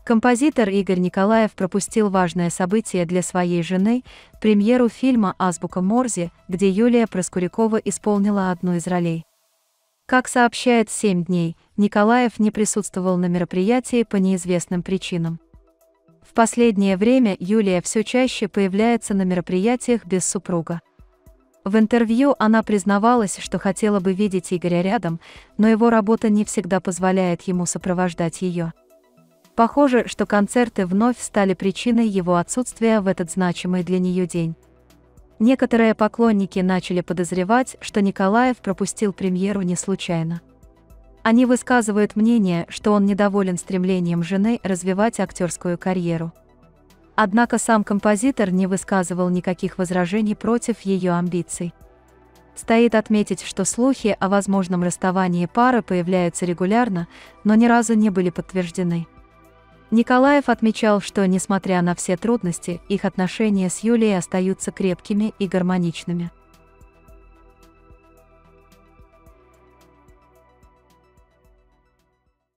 Композитор Игорь Николаев пропустил важное событие для своей жены – премьеру фильма «Азбука Морзе», где Юлия Проскурякова исполнила одну из ролей. Как сообщает «7 дней», Николаев не присутствовал на мероприятии по неизвестным причинам. В последнее время Юлия все чаще появляется на мероприятиях без супруга. В интервью она признавалась, что хотела бы видеть Игоря рядом, но его работа не всегда позволяет ему сопровождать ее. Похоже, что концерты вновь стали причиной его отсутствия в этот значимый для нее день. Некоторые поклонники начали подозревать, что Николаев пропустил премьеру не случайно. Они высказывают мнение, что он недоволен стремлением жены развивать актерскую карьеру. Однако сам композитор не высказывал никаких возражений против ее амбиций. Стоит отметить, что слухи о возможном расставании пары появляются регулярно, но ни разу не были подтверждены. Николаев отмечал, что, несмотря на все трудности, их отношения с Юлией остаются крепкими и гармоничными.